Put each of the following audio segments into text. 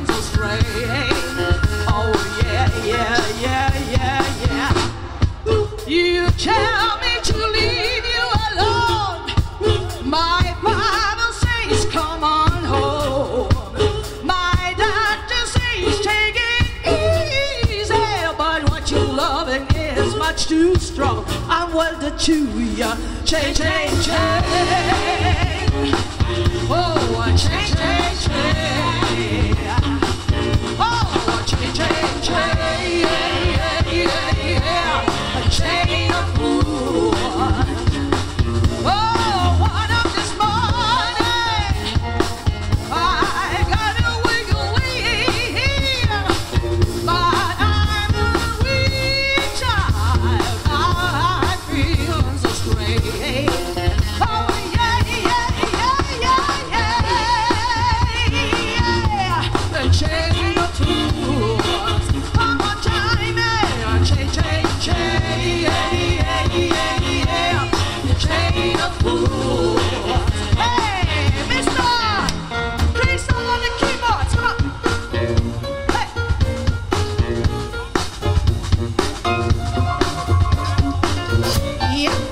feeling so strange. Oh yeah, yeah, yeah, yeah, yeah. You tell me to leave you alone. My Bible says come on home. My doctor says take it easy, but what you're loving is much too strong. I'm welded to ya. Change, change, change. Oh, change, change, change. Oh, change, change, change. Yeah, yeah, yeah. A chain of fools. Oh, one of this morning, I got a wiggly, but I'm a weak child. I'm feeling so strange. Oh yeah, yeah, yeah, yeah, yeah. The chain of fools. One more time, yeah. Chain, chain, chain. Yeah, yeah, yeah. The chain of fools. Hey, Mr. Crystal on the keyboards, come on. Hey. Yeah.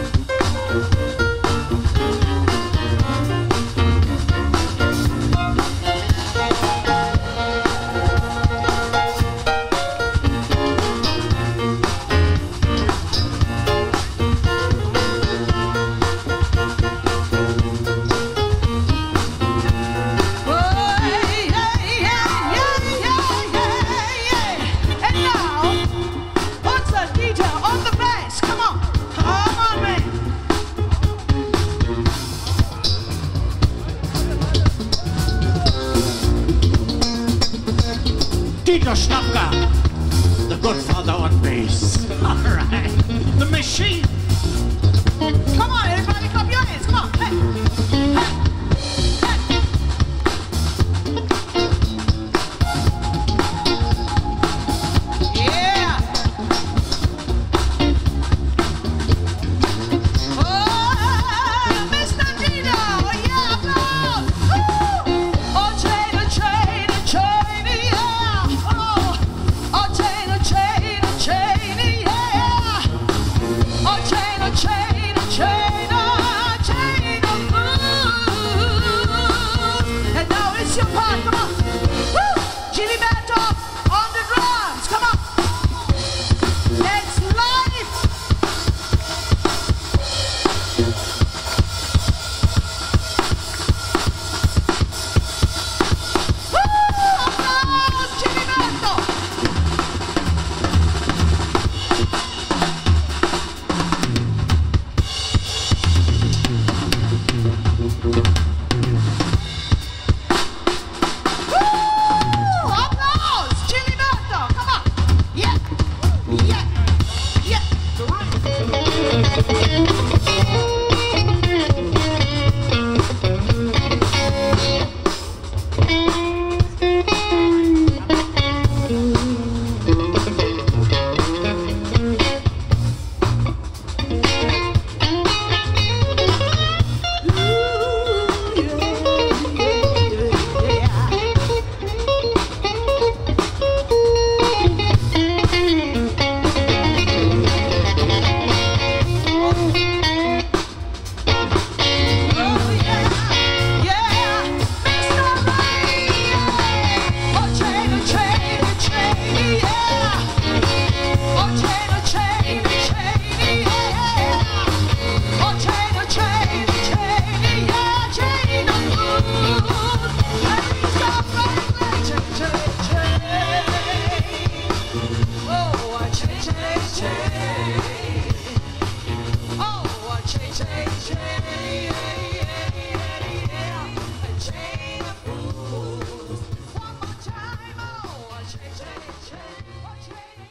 Dieter Schnapka, the good father on bass. All right, the machine. Come on, everybody, clap your hands. Come on. Hey. Hey. Hey. Yeah. Oh, Mr. Dino. Yeah, applause. Woo. Oh, chain, chain, chain, yeah. Oh, chain, chain, chain, yeah. Oh, chain, chain, chain, chain of blues. And now it's your part, come on. Woo! Jimmy Bato on the drums, come on. It's life. Woo! Applause, Jimmy Bato. Woo! Applause! Jimmy Bato, come on! Yeah! Yeah! Yeah! Chain of fools. One more time, oh, chain, chain, chain, oh, chain.